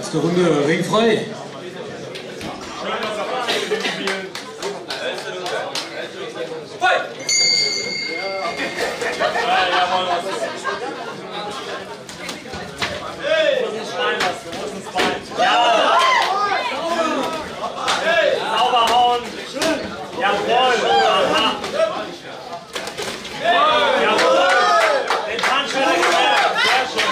Erste Runde, ringfrei. Sauber hauen. Jawohl. Jawohl. Den Punch wieder gemerkt. Sehr schön.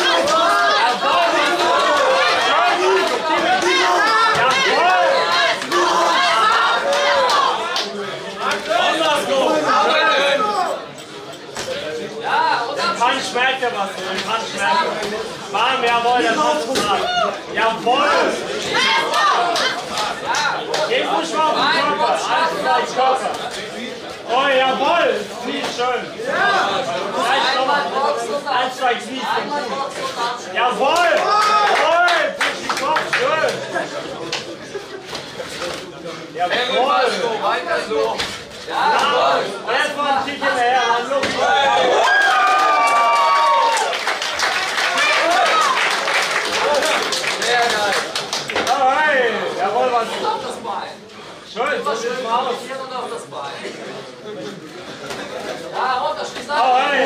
Punch merkt ja was, den Punch merkt ja. Bam, jawohl, der Punch ist dran. Jawohl! Geh Fuß auf den Körper, alles gleich Körper. Oh, jawohl, Knie, schön. Gleich nochmal, 1, 2 Knie. Jawohl! Jawohl, push den Kopf, schön. Jawohl! Weiter so! Jawohl! Erstmal einen Kick hinterher, dann Luft. Sehr geil! Jawohl, was? Auf das Bein! Schön, so sieht's mal aus. Hier und auf das Bein! Ja, runter, schließ ab! Oh, hey.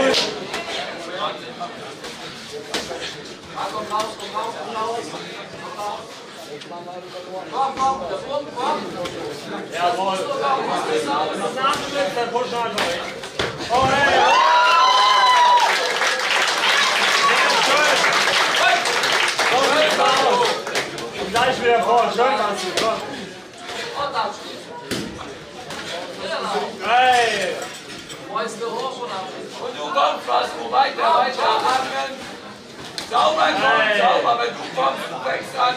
Komm raus, komm raus, komm raus! Komm, das rum, komm! Jawohl! Das ist ein Abschnitt, dann pushen einfach weg. Oh, hey! Gleich wieder vor, schön machst du, komm. Und abschließen. Hey! Fäuste hoch und abschließen. Und du kommst, Vasco, weiter, weiter, atmen. Sauber, Hey. sauber, wenn du kommst, du fängst an.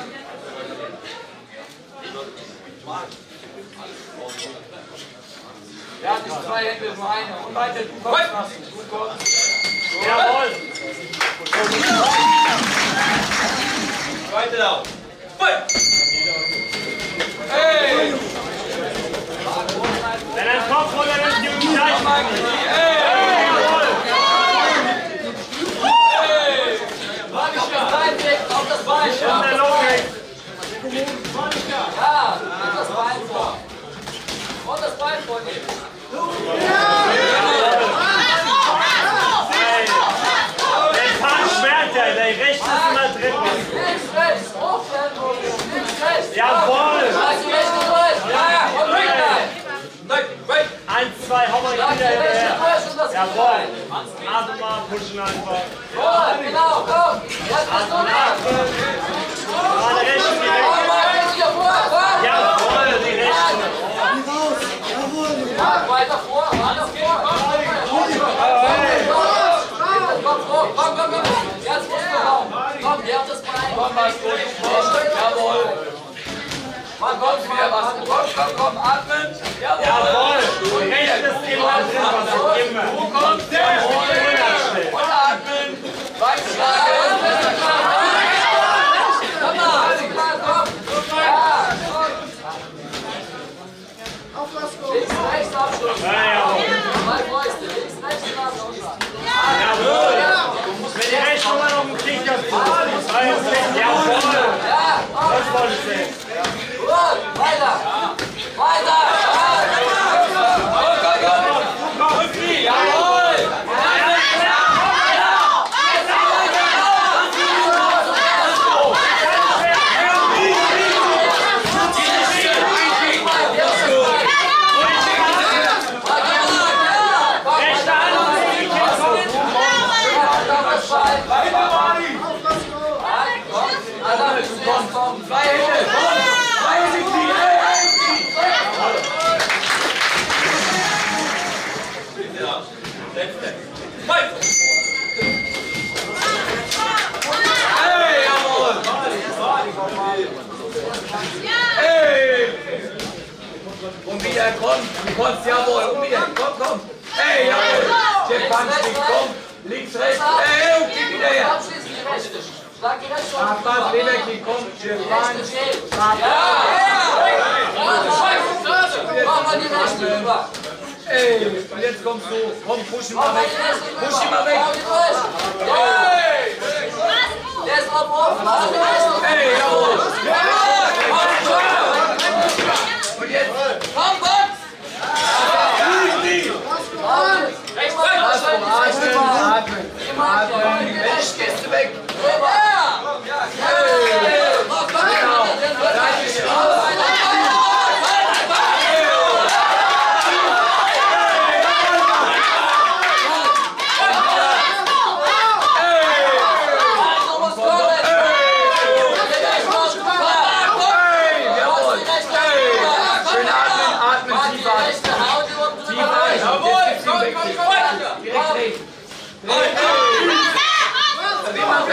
Ja, nicht 2 Hände, nur eine. Und weiter, du kommst, Vasco, du kommst. Jawohl! Weiter lauf. Hey! Wenn ein Kopf runter ist, gib ihm gleich mal. Hey! Jawohl! Hey! Mach ich das Bein weg, auf das Bein. Und der Logik. Ja, nimm das Bein vor. Und das Bein vornehmen. Der Punch schmerzt ja, der rechts ist immer drin. Links, rechts, hochstellen, links, rechts. Jawohl! Schlag die rechte durch. Ja, und Rückbein. 1, 2, hau mal Schlag die wieder rechte hinterher. durch und das Jawohl! Rückbein. Atmen mal, pushen einfach. Jawohl, genau, komm. Jetzt bist du dran. Gerade rechts, die Komm rechts. mal, hier vor, komm. Jawohl, die rechts. Ja, weiter vor, weiter vor. Komm, komm, komm, komm. Jetzt musst du raum. Komm, hier auf das Bein. Komm, Vasco, du kommst. Jawohl. Komm, Komm, wieder, Vasco. Komm, atmen. Jawohl! Rechts ist immer drin, was ich immer. Du kommst, jawohl. Und atmen. Weitschlagen. Komm mal, komm. Ja, komm. Links, rechts, Abschluss. Ja, jawohl. 2 Fäuste, links, rechts, Abschluss. Jawohl! Wenn die rechts schon mal noch einen Kick dazu. Jawohl! Ja, Das wollte ich sehen. gut, weiter. Weiter. Jawohl! Rechte Hand und die Kick. Zwei Hände, komm! Zwei Hände, Knie, hey! Letzte. Hey, jawohl! Hey! Und wieder, komm! Du kommst, jawohl! Und wieder, komm! Hey, jawohl! Der Punch nicht, komm! Links, rechts! Hey, und gib wieder her! Abschließen die rechte. Schlag die rechte Mach mal, Leberknie, komm! Der Punch! Mach mal die rechte rüber. Ey, und jetzt kommst du. Komm, push ihn mal weg. Push ihn mal weg. Hey! Der ist drauf offen. Hey,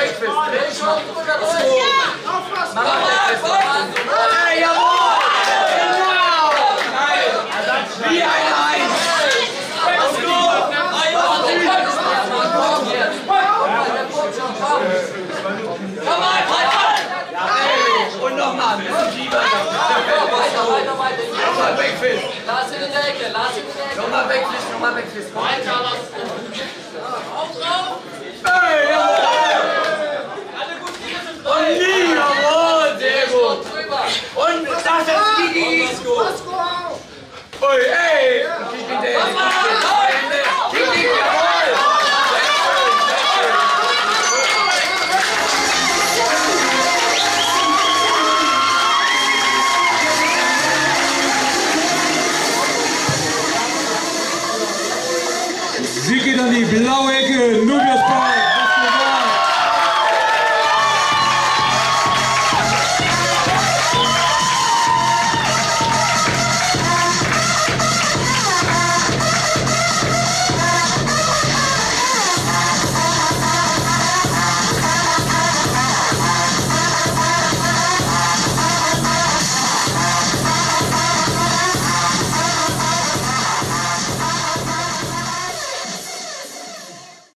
Wegfest. Mach mal Wegfest. Hey, jawohl! Genau! Wie ein Eins! Und nochmal, ein bisschen tiefer. Nochmal Wegfest. Lass ihn in der Ecke, lass ihn in der Ecke. Nochmal Wegfest, nochmal Wegfest. Weiter, lass ihn. Auf drauf! Hey, jawohl! Und nie, jawohl, sehr gut! Und das ist die! Ui, ey,